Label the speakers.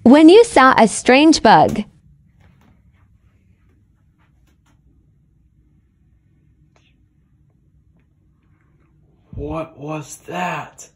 Speaker 1: When you saw a strange bug.
Speaker 2: What was that?